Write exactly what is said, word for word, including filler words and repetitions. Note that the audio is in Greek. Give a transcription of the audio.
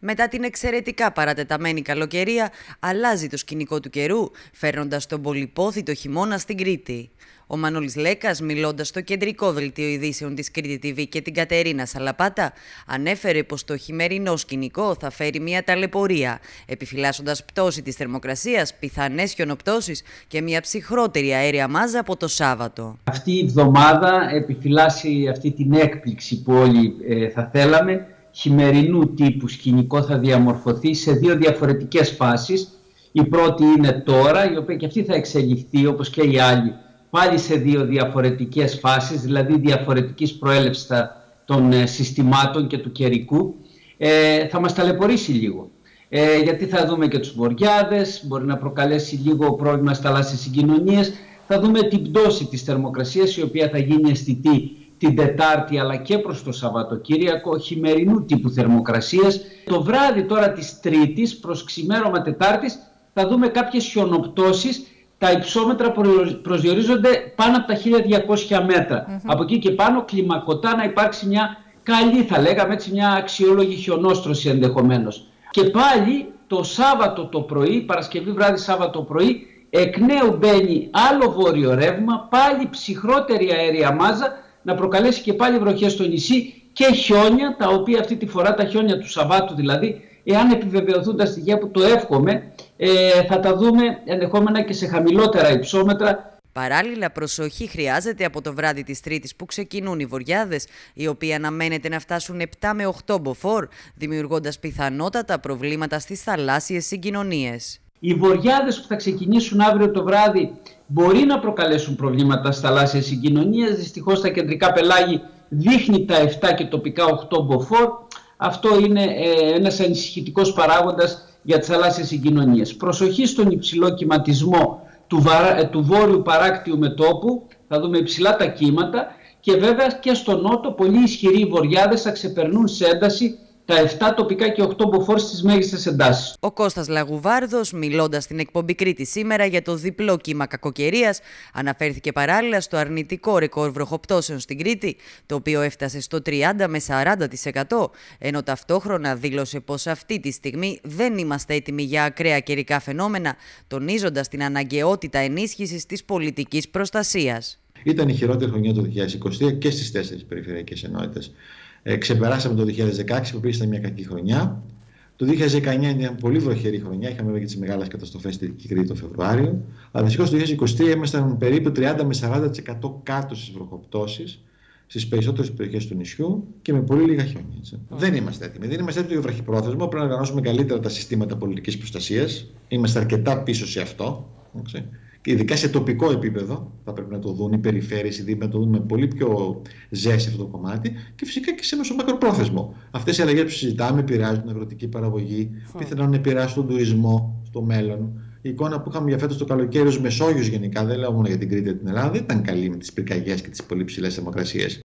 Μετά την εξαιρετικά παρατεταμένη καλοκαιρία, αλλάζει το σκηνικό του καιρού, φέρνοντας τον πολυπόθητο χειμώνα στην Κρήτη. Ο Μανώλης Λέκας, μιλώντας στο κεντρικό δελτίο ειδήσεων της Κρήτη τι βι και την Κατερίνα Σαλαπάτα, ανέφερε πως το χειμερινό σκηνικό θα φέρει μια ταλαιπωρία, επιφυλάσσοντας πτώση της θερμοκρασίας, πιθανές χιονοπτώσεις και μια ψυχρότερη αέρια μάζα από το Σάββατο. Αυτή η εβδομάδα επιφυλάσσει αυτή την έκπληξη που όλοι ε, θα θέλαμε. Χειμερινού τύπου σκηνικό θα διαμορφωθεί σε δύο διαφορετικές φάσεις. Η πρώτη είναι τώρα, η οποία και αυτή θα εξελιχθεί όπως και οι άλλοι, πάλι σε δύο διαφορετικές φάσεις, δηλαδή διαφορετικής προέλευσης των συστημάτων και του καιρικού. Ε, θα μας ταλαιπωρήσει λίγο. Ε, γιατί θα δούμε και τους βοριάδες, μπορεί να προκαλέσει λίγο πρόβλημα στα θαλάσσιες συγκοινωνίες. Θα δούμε την πτώση της θερμοκρασίας, η οποία θα γίνει αισθητή την Τετάρτη αλλά και προς το Σαββατοκύριακο, χειμερινού τύπου θερμοκρασίας. Το βράδυ τώρα της Τρίτης προς ξημέρωμα Τετάρτης θα δούμε κάποιες χιονοπτώσεις. Τα υψόμετρα προσδιορίζονται πάνω από τα χίλια διακόσια μέτρα. Mm-hmm. Από εκεί και πάνω κλιμακωτά να υπάρξει μια καλή, θα λέγαμε έτσι, μια αξιόλογη χιονόστρωση ενδεχομένως. Και πάλι το Σάββατο το πρωί, Παρασκευή βράδυ Σάββατο πρωί, εκ νέου μπαίνει άλλο βόρειο ρεύμα, πάλι ψυχρότερη αέρια μάζα, να προκαλέσει και πάλι βροχές στο νησί και χιόνια, τα οποία αυτή τη φορά, τα χιόνια του Σαββάτου δηλαδή, εάν επιβεβαιωθούν τα στοιχεία που το εύχομαι, ε, θα τα δούμε ενδεχόμενα και σε χαμηλότερα υψόμετρα. Παράλληλα, προσοχή χρειάζεται από το βράδυ της Τρίτης που ξεκινούν οι βοριάδες, οι οποίοι αναμένεται να φτάσουν επτά με οκτώ μποφόρ, δημιουργώντας πιθανότατα προβλήματα στις θαλάσσιες συγκοινωνίες. Οι βοριάδες που θα ξεκινήσουν αύριο το βράδυ μπορεί να προκαλέσουν προβλήματα στις θαλάσσιες συγκοινωνίες. Δυστυχώς τα κεντρικά πελάγη δείχνει τα επτά και τοπικά οκτώ μποφόρ. Αυτό είναι ε, ένας ανησυχητικός παράγοντας για τις θαλάσσιες συγκοινωνίες. Προσοχή στον υψηλό κυματισμό του, βαρα... του βόρειου παράκτιου μετώπου, θα δούμε υψηλά τα κύματα, και βέβαια και στο νότο πολύ ισχυροί βοριάδες θα ξεπερνούν σε ένταση τα επτά τοπικά και οκτώ μποφόρ στις μέγιστες εντάσεις. Ο Κώστας Λαγουβάρδος, μιλώντας στην εκπομπή Κρήτη σήμερα για το διπλό κύμα κακοκαιρίας, αναφέρθηκε παράλληλα στο αρνητικό ρεκόρ βροχοπτώσεων στην Κρήτη, το οποίο έφτασε στο τριάντα με σαράντα τοις εκατό, ενώ ταυτόχρονα δήλωσε πως αυτή τη στιγμή δεν είμαστε έτοιμοι για ακραία καιρικά φαινόμενα, τονίζοντας την αναγκαιότητα ενίσχυσης της πολιτικής προστασίας. Ήταν η χειρότερη χρονιά το δύο χιλιάδες είκοσι τρία και στις τέσσερις περιφερειακές ενότητες. Ε, ξεπεράσαμε το δύο χιλιάδες δεκαέξι που επίσης ήταν μια κακή χρονιά. Το δύο χιλιάδες δεκαεννιά ήταν μια πολύ βροχερή χρονιά. Είχαμε βέβαια και τις μεγάλες καταστροφές στην Κρήτη το Φεβρουάριο. Αλλά δυστυχώς το δύο χιλιάδες είκοσι τρία ήμασταν περίπου τριάντα με σαράντα τοις εκατό κάτω στις βροχοπτώσεις στις περισσότερες περιοχές του νησιού και με πολύ λίγα χιόνια. Mm. Δεν είμαστε έτοιμοι. Δεν είμαστε έτοιμοι για βραχυπρόθεσμο. Πρέπει να οργανώσουμε καλύτερα τα συστήματα πολιτικής προστασίας. Είμαστε αρκετά πίσω σε αυτό. Έτσι. Και ειδικά σε τοπικό επίπεδο θα πρέπει να το δουν οι περιφέρειες, οι δήμοι να το δουν με πολύ πιο ζέση αυτό το κομμάτι, και φυσικά και σε μέσο μακροπρόθεσμο. Αυτές οι αλλαγές που συζητάμε επηρεάζουν την αγροτική παραγωγή, mm. πιθανόν να επηρεάσουν τον τουρισμό στο μέλλον. Η εικόνα που είχαμε για φέτος το καλοκαίρι ως Μεσόγειος γενικά, δεν λέω μόνο για την Κρήτη και την Ελλάδα, δεν ήταν καλή με τις πυρκαγιές και τις πολύ ψηλές θερμοκρασίες.